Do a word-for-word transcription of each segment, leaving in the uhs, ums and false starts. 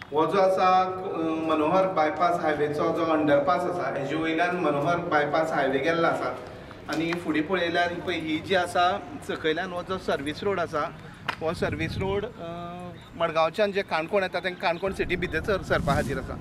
हो जो आसा मनोहर बायपास हायवेचो जो अंडरपास आसा हेजे वयल्यान मनोहर बायपास हायवे गेल्लो आसा आनी फुडें पळयल्यार पळय ही जी आसा सकयल्यान हो जो सर्वीस रोड आसा हो सर्वीस रोड मडगांवच्यान जे काणकोण येता तांकां काणकोण सिटी भितर सरपा खातीर आसा.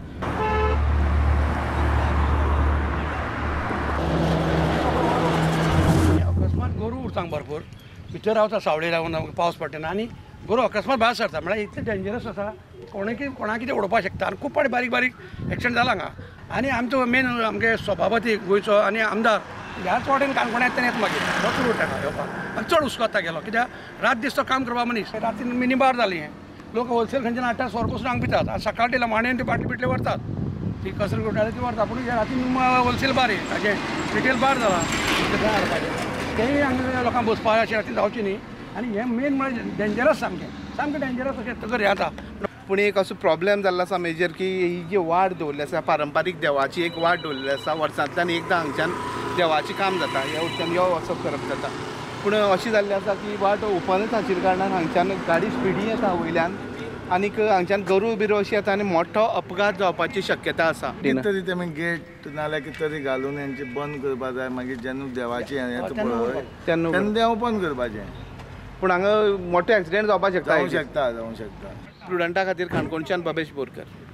अकस्मात गोरू उरतांक भरपूर भितर रावता सावळी रावन पावस पडटना आनी गोरू अकस्मात भायर सरता म्हळ्यार इतलें डेंजरस आसा कोणूय कोणा कितें उडोवपाक शकता आनी खूब फावटी बारीक बारीक एक्सिडंट जाला हांगा. आनी आमचो मेन आमगे सभापती गोंयचो आनी आमदार ह्याच वाटेन काणकोण येता येता मागीर वच रूट ताका येवपाक आनी चड हुस्को जाता गेलो कित्याक रात दीस तो काम करपा मनीस रातीन मिनी बार जाली हें लोक होलसेल खंयच्यान हाडटा सोर पसून हांगा पितात आनी सकाळ ती मांड्यान ती बाटली बिटली व्हरतात ती कसर घोटाळी ती व्हरता पूण रातीन होलसेल बार ताजें रिटेल बार जाला हाडपाचें तेंय हांगा लोकांक बसपा अशें रातीन जावचें न्ही आनी हें मेन म्हळ्यार डेंजरस सामकें सामकें डेंजरस अशें तर हें जाता. पूण एक असो प्रॉब्लेम जाल्लो आसा मेजर की ही जी वाट दवरली आसा पारंपारीक देवाची एक वाट दवरलेली आसा वर्सांतल्यान एकदां हांगच्यान देवाचें काम जाता ह्या वटच्यान यो वचप करप जाता पूण अशें जाल्लें आसा की वाट ओपनच आशिल्ल्या कारणान हांगच्यान गाडी स्पिडी येता वयल्यान आनीक हांगच्यान गरू बिरू अशी येता आनी मोठो अपघात जावपाची शक्यता आसा. कितें तरी तेमी गेट नाल्यार कितें तरी घालून हेंचे बंद करपा जाय मागीर जेन्ना देवाचें हें येता पळय तेन्ना तेन्ना ओपन करपाचें. पूण हांगा मोठो एक्सिडेंट जावपाक शकता जावंक शकता जावंक शकता. स्टुडंटा खातीर काणकोणच्यान भवेश बोरकर.